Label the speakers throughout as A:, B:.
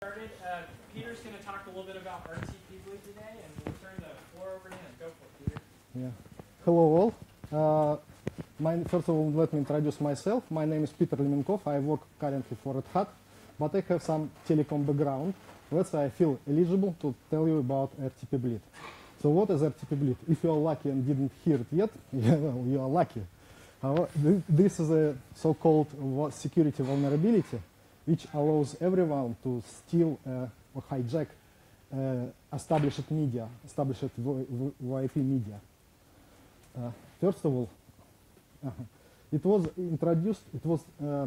A: started. Peter's going to talk a little bit about RTPBly today, and we'll turn the floor over to him. Go for it, Peter.
B: Yeah. Hello all. First of all, let me introduce myself. My name is Peter Lemenkov. I work currently for Red Hat, but I have some telecom background. That's why I feel eligible to tell you about RTPBly. So what is RTPBly? If you are lucky and didn't hear it yet, yeah, well, you are lucky. This is a so-called security vulnerability which allows everyone to steal or hijack established media, established VIP media. First of all, it was introduced, it was,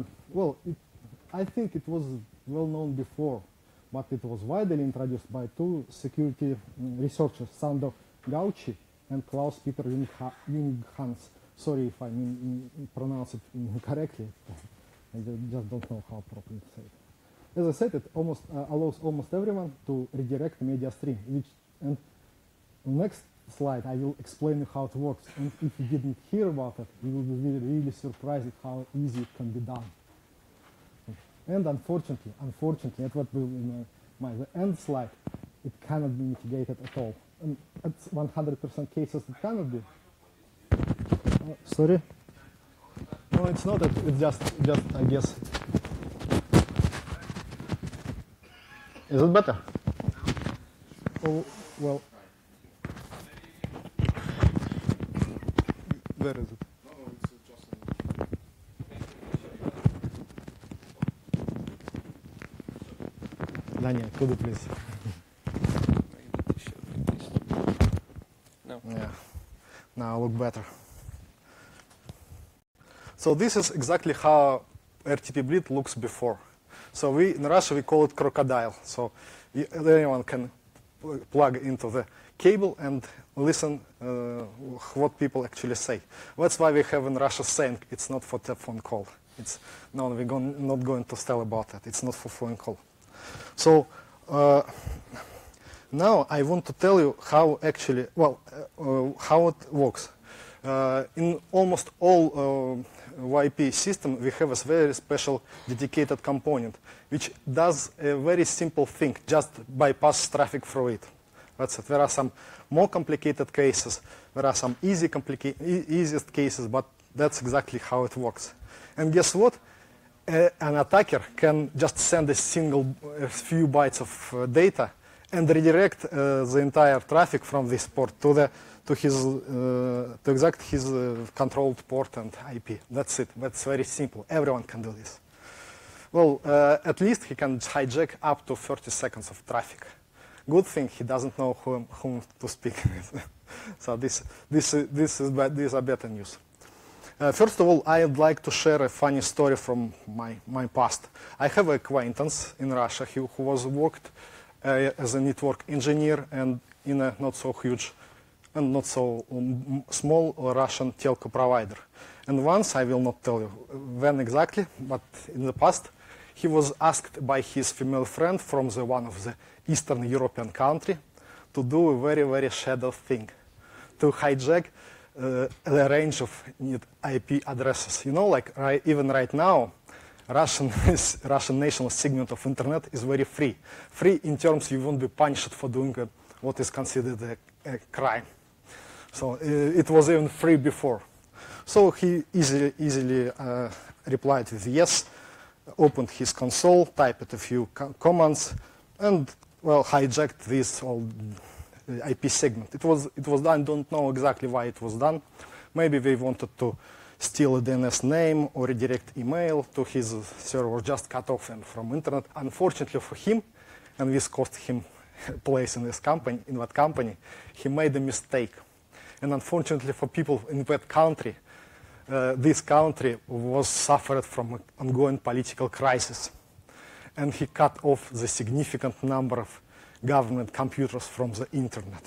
B: I think it was well known before, but it was widely introduced by two security researchers, Sandor Gauci and Klaus-Peter Junghans. Sorry if I pronounce it incorrectly. I just don't know how properly to say it. As I said, it allows almost everyone to redirect media stream. And next slide, I will explain you how it works. And if you didn't hear about it, you will be really surprised at how easy it can be done. And unfortunately, at what will be the end slide, it cannot be mitigated at all. And at 100% cases, it cannot be. Sorry? No, it's not. It's just I guess. Is it better? Oh, well. Where is it? Daniel, could you please?
C: No.
B: Yeah. Now look better. So this is exactly how RTPBly looks before. So in Russia we call it crocodile. So anyone can plug into the cable and listen what people actually say. That's why we have in Russia saying it's not for telephone call. It's no, we're not going to tell about that. It's not for phone call. So now I want to tell you how actually, how it works. In almost all YP system, we have a very special dedicated component, which does a very simple thing, just bypass traffic through it. That's it. There are some more complicated cases. There are some easiest cases, but that's exactly how it works. And guess what? An attacker can just send a few bytes of data and redirect the entire traffic from this port to his controlled port and IP. That's it. That's very simple. Everyone can do this. Well, at least he can hijack up to 30 seconds of traffic. Good thing he doesn't know whom to speak with. So these are better news. First of all, I'd like to share a funny story from my past. I have an acquaintance in Russia who worked as a network engineer and in a not so huge and not so small Russian telco provider. And once, I will not tell you when exactly, but in the past, he was asked by his female friend from one of the Eastern European country to do a very, very shadow thing, to hijack a range of IP addresses. You know, like even right now, Russian national segment of internet is very free. Free in terms you won't be punished for doing what is considered a crime. So it was even free before. So he easily replied with yes, opened his console, typed a few commands, and well, hijacked this whole IP segment. It was done. I don't know exactly why it was done. Maybe they wanted to steal a DNS name or redirect email to his server, just cut off him from internet. Unfortunately for him, and this cost him a place in that company, he made a mistake. And unfortunately for people in that country, this country was suffered from an ongoing political crisis. And he cut off the significant number of government computers from the internet.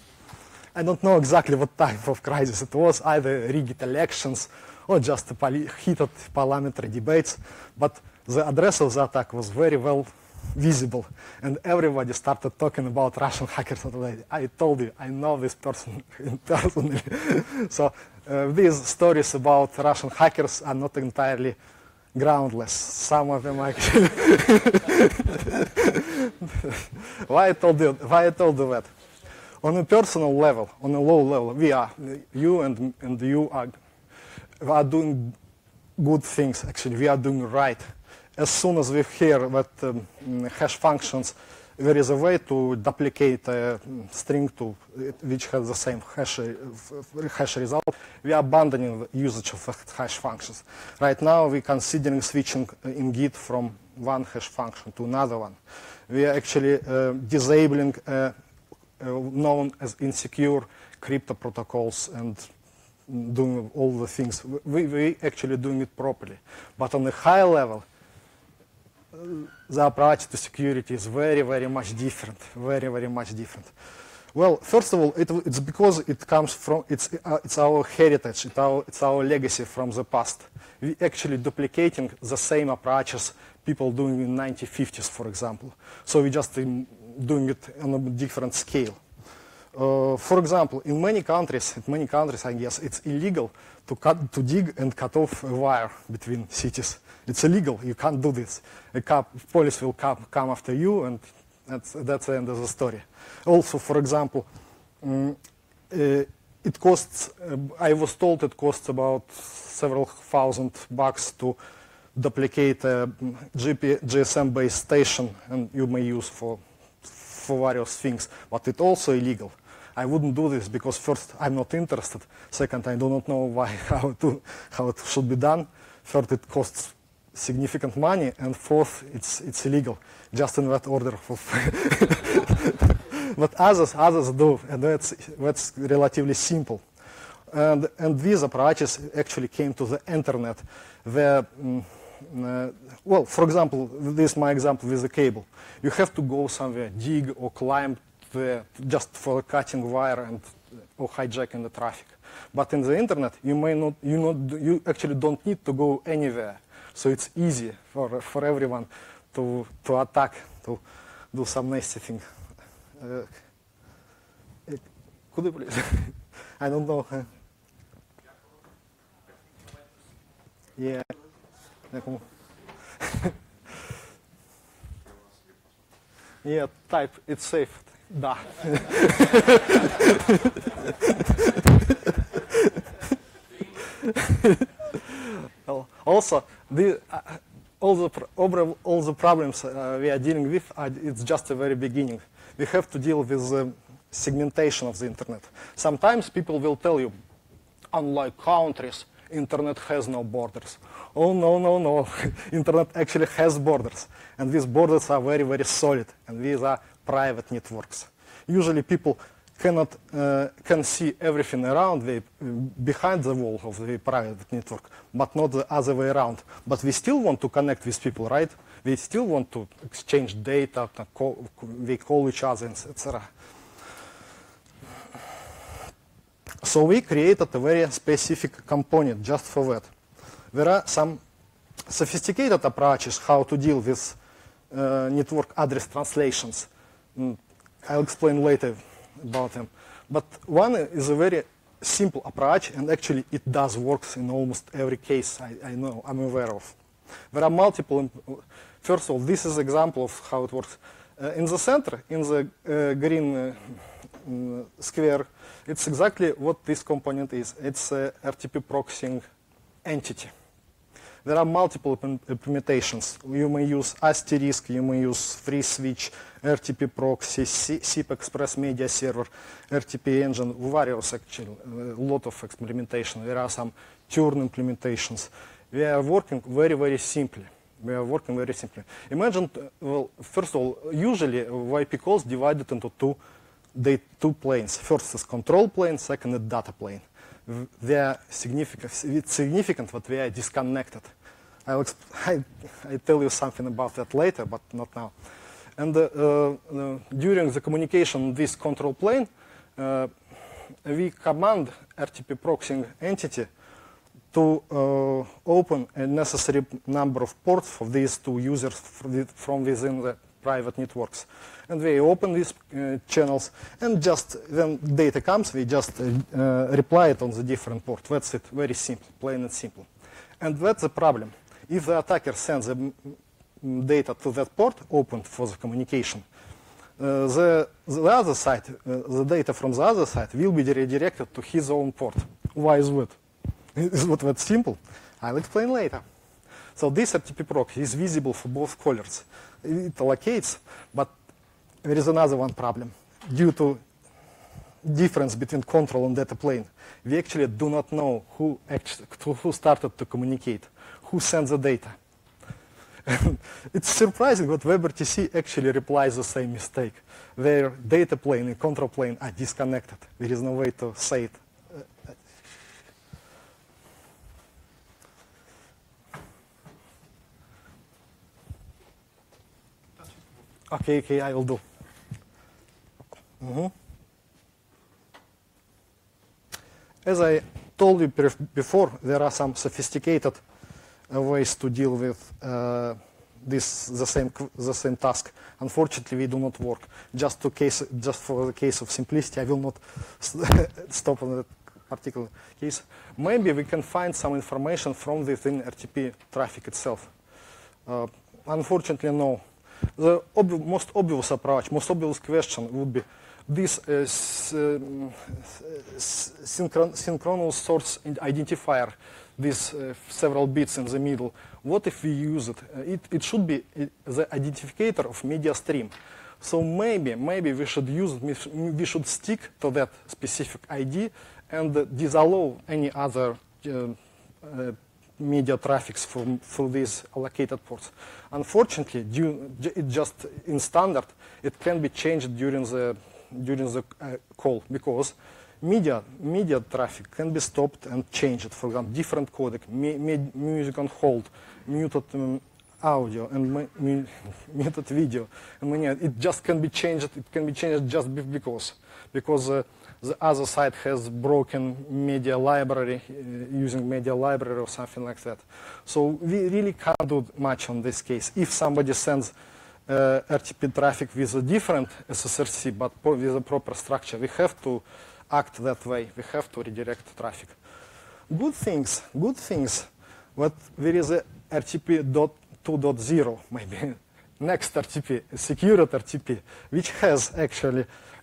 B: I don't know exactly what type of crisis it was, either rigged elections or just heated parliamentary debates, but the address of the attack was very well visible, and everybody started talking about Russian hackers. I told you, I know this person personally. So these stories about Russian hackers are not entirely groundless. Some of them actually Why I told you that? On a personal level, on a low level, you and you are doing good things. Actually, we are doing right. As soon as we hear that hash functions, there is a way to duplicate a string to which has the same hash result. We are abandoning the usage of hash functions. Right now, we are considering switching in Git from one hash function to another one. We are actually disabling known as insecure crypto protocols and doing all the things. We actually doing it properly. But on a higher level, the approach to security is very, very much different. Very, very much different. Well, first of all, it's because it comes from, it's our heritage, it's our legacy from the past. We actually duplicating the same approaches people doing in 1950s, for example. So we just doing it on a different scale. For example, in many countries, I guess, it's illegal to dig and cut off a wire between cities. It's illegal. You can't do this. Police will come after you, and that's the end of the story. Also, for example, it costs. I was told it costs about several $1,000 to duplicate a GSM-based station, and you may use for various things. But it's also illegal. I wouldn't do this because first, I'm not interested. Second, I do not know how it should be done. Third, it costs significant money, and fourth, it's illegal. Just in that order. But others do, and that's relatively simple. And these approaches actually came to the internet. Well, for example, this is my example with the cable. You have to go somewhere, dig or climb just for cutting wire or hijacking the traffic. But in the internet, you actually don't need to go anywhere. So it's easy for everyone to attack, to do some nasty thing. Could you please? I don't know. Yeah. Yeah, type, it's safe. Da. Also, all the problems we are dealing with, it's just the very beginning. We have to deal with the segmentation of the internet. Sometimes people will tell you, unlike countries, internet has no borders. Oh, no. Internet actually has borders. And these borders are very, very solid. And these are private networks. Usually people can see everything around behind the wall of the private network, but not the other way around. But we still want to connect with people, right? We still want to exchange data, we call each other, etc. So we created a very specific component just for that. There are some sophisticated approaches how to deal with network address translations. I'll explain later about them. But one is a very simple approach, and actually it does work in almost every case I'm aware of. There are multiple. First of all, this is an example of how it works. In the center, in the green square, it's exactly what this component is. It's a RTP proxying entity. There are multiple implementations. You may use asterisk, you may use free switch, RTP proxy, SIP Express Media Server, RTP engine, various actually, a lot of experimentation. There are some Turing implementations. We are working very, very simply. Imagine, well, first of all, usually IP calls divided into two planes. First is control plane, second is data plane. They are significant. It's significant that they are disconnected. I tell you something about that later, but not now. And during the communication with this control plane, we command RTP proxying entity to open a necessary number of ports for these two users from within the private networks. And we open these channels, and just when data comes, we just reply it on the different port. That's it, very simple, plain and simple. And that's the problem. If the attacker sends a data to that port opened for the communication, the other side, the data from the other side will be redirected to his own port. Why is that? Is that simple? I'll explain later. So this RTP proxy is visible for both callers. It allocates, but there is another one problem. Due to difference between control and data plane, we actually do not know who started to communicate, who sent the data. It's surprising that WebRTC actually replies the same mistake. Their data plane and control plane are disconnected. There is no way to say it. Okay, I will do. As I told you before, there are some sophisticated ways to deal with the same task. Unfortunately, we do not work. Just for the case of simplicity, I will not stop on that particular case. Maybe we can find some information from within RTP traffic itself. Unfortunately, no. The most obvious approach, most obvious question would be this synchronous source identifier, these several bits in the middle. What if we use it? It should be the identifier of media stream. So maybe we should use it, we should stick to that specific ID and disallow any other media traffics through these allocated ports. Unfortunately, it just in standard, it can be changed during the call, because media traffic can be stopped and changed. For example, different codec, music on hold, muted audio, and muted video, and it just can be changed. It can be changed just because the other side has broken media library, using media library or something like that. So we really can't do much on this case. If somebody sends RTP traffic with a different SSRC, but with a proper structure, we have to act that way. We have to redirect traffic. Good things, but there is a RTP 2.0, maybe next RTP, secured RTP, which has actually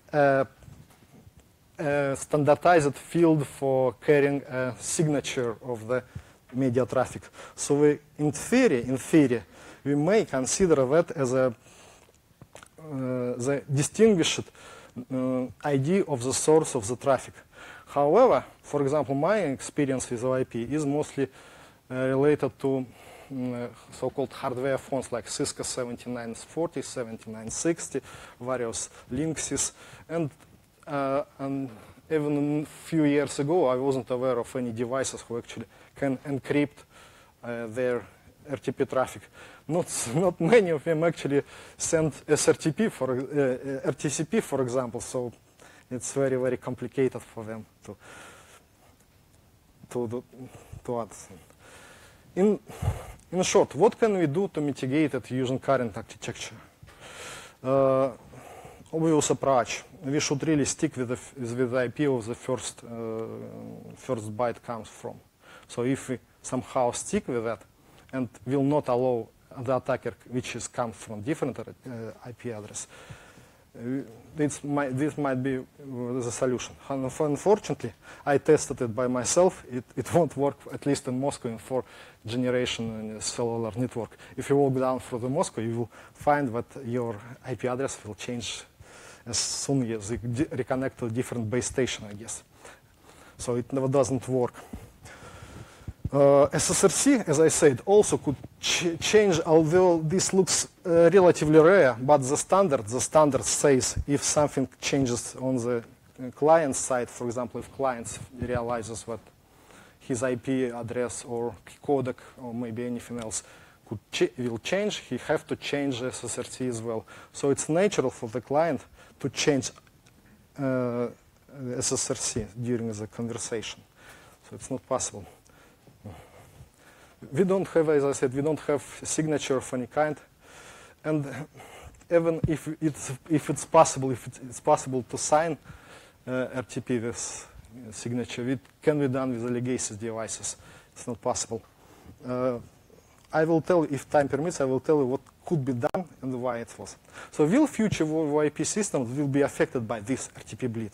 B: standardized field for carrying a signature of the media traffic. So in theory, we may consider that as the distinguished ID of the source of the traffic. However, for example, my experience with OIP is mostly related to so-called hardware phones like Cisco 7940, 7960, various Linksys, and even a few years ago, I wasn't aware of any devices who actually can encrypt their RTP traffic. Not many of them actually send SRTP for RTCP, for example. So it's very, very complicated for them to understand. In short, what can we do to mitigate it using current architecture? Obvious approach. We should really stick with the IP of the first byte comes from. So if we somehow stick with that and will not allow the attacker, which comes from different IP address, this might be the solution. Unfortunately, I tested it by myself. It won't work, at least in Moscow, in 4th generation cellular network. If you walk down through the Moscow, you will find that your IP address will change as soon as you reconnect to a different base station, I guess. So it never doesn't work. SSRC, as I said, also could change, although this looks relatively rare, but the standard says if something changes on the client side, for example, if client realizes that his IP address or codec or maybe anything else will change, he has to change SSRC as well. So it's natural for the client to change SSRC during the conversation. So it's not possible. We don't have, as I said, we don't have a signature of any kind, and even if it's possible to sign RTP with signature, it can be done with the legacy devices. It's not possible. I will tell, if time permits, I will tell you what could be done and why it was. So will future VoIP systems will be affected by this RTP bleed?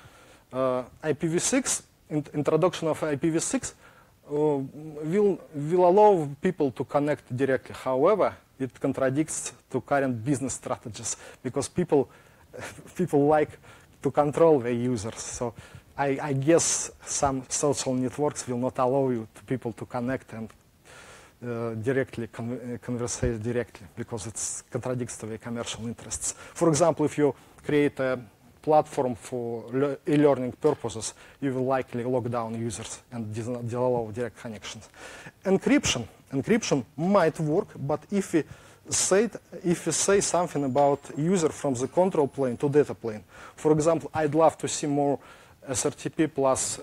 B: IPv6, introduction of IPv6 will allow people to connect directly. However, it contradicts to current business strategies because people like to control their users. So I guess some social networks will not allow people to connect and directly conversate directly because it contradicts to their commercial interests. For example, if you create a platform for e-learning purposes, you will likely lock down users and allow direct connections. Encryption might work, but if we say something about user from the control plane to data plane, for example, I'd love to see more SRTP plus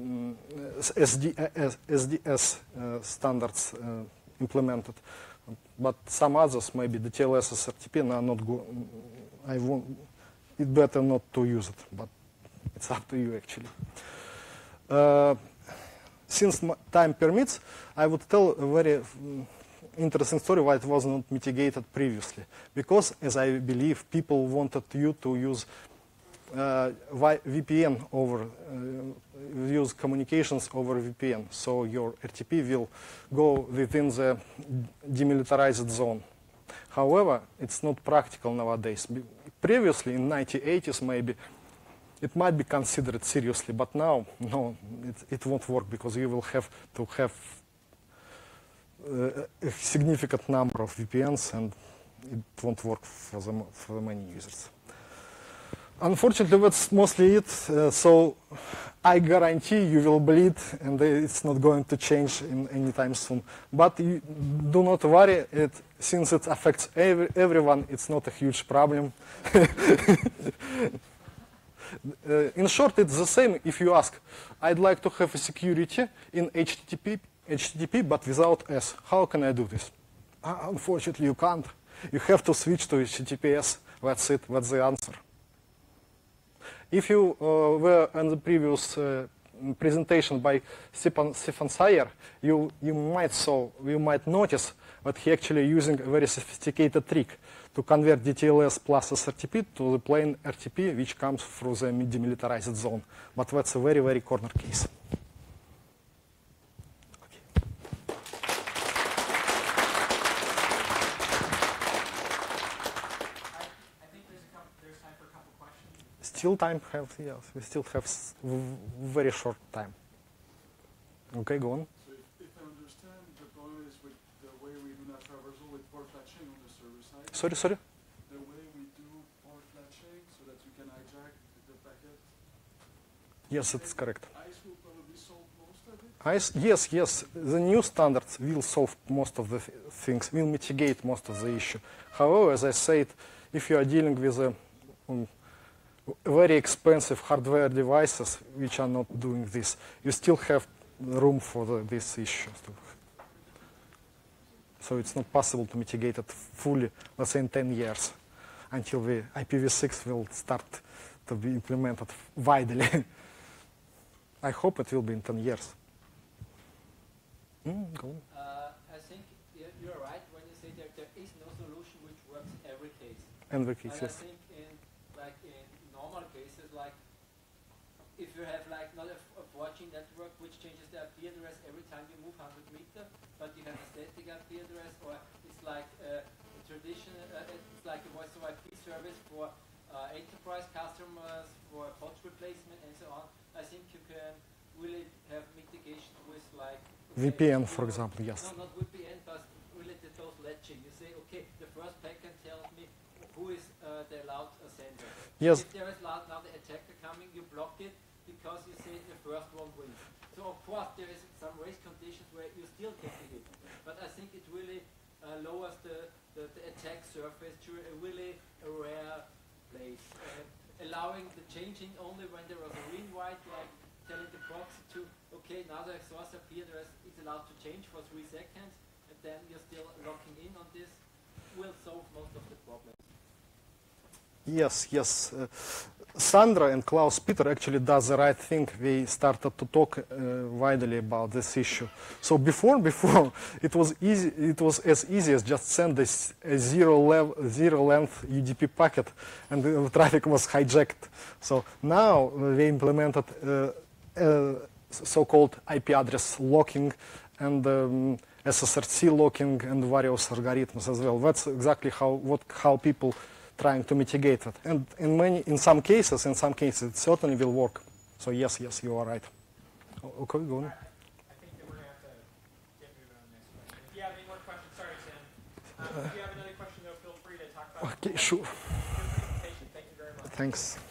B: SDS standards implemented, but some others, maybe the TLS SRTP, are not good. It's better not to use it, but it's up to you actually. Since time permits, I would tell a very interesting story why it was not mitigated previously. Because, as I believe, people wanted you to use VPN over, use communications over VPN. So your RTP will go within the demilitarized zone. However, it's not practical nowadays. Previously, in 1980s, maybe, it might be considered seriously, but now, no, it won't work because you will have to have a significant number of VPNs and it won't work for the many users. Unfortunately, that's mostly it. So I guarantee you will bleed and it's not going to change anytime soon. But do not worry, since it affects everyone, it's not a huge problem. In short, it's the same if you ask, I'd like to have a security in HTTP but without S. How can I do this? Unfortunately, you can't. You have to switch to HTTPS. That's it. That's the answer. If you were on the previous presentation by Stefan Sayer, you might notice that he actually using a very sophisticated trick to convert DTLS plus SRTP to the plain RTP, which comes through the demilitarized zone. But that's a very, very corner case. Still time have, yes, we still have very short time. Okay, go on.
C: So if I understand, the problem is with the way we do NAT traversal with port latching on the server side.
B: Sorry?
C: The way we do port latching so that you can hijack the packet.
B: Yes, that's correct.
C: ICE will probably solve most of it?
B: ICE, yes. The new standards will solve most of the things, will mitigate most of the issue. However, as I said, if you are dealing with a very expensive hardware devices which are not doing this, you still have room for this issue. So it's not possible to mitigate it fully, let's say in 10 years, until the IPv6 will start to be implemented widely. I hope it will be in 10 years. Go on.
D: I think you're right when you say that there is no solution which works in every case.
B: Every case,
D: And
B: yes.
D: I think in normal cases, like if you have like not a 4G network which changes the IP address every time you move 100 meters, but you have a static IP address, or it's like a traditional, it's like a voice over IP service for enterprise customers, for POTS replacement and so on. I think you can really have mitigation with like
B: VPN, for example, yes.
D: No, not VPN, but related to latching. You say, okay, the first packet tells me who is the allowed sender.
B: Yes.
D: If there is now the attacker coming, you block it because you say the first one wins. So of course there is some race conditions where you still get the hit, but I think it really lowers the attack surface to a really rare place, allowing the changing only when there was a green white, like telling the proxy to, okay, now the source IP address is allowed to change for 3 seconds, and then you're still locking in on this, will solve most of the problems.
B: Yes. Sandra and Klaus Peter actually does the right thing. They started to talk widely about this issue. So before it was easy. It was as easy as just send a zero length UDP packet, and the traffic was hijacked. So now they implemented so-called IP address locking and SSRC locking and various algorithms as well. That's exactly how people trying to mitigate it. And in some cases, it certainly will work. So yes, you are right. Okay, go on.
A: I think that we're going to have to get moving on the next question. If you have any more questions, sorry, Sam. If you have another question, though, feel free to talk about it.
B: Okay, sure.
A: Good presentation. Thank you very much.
B: Thanks.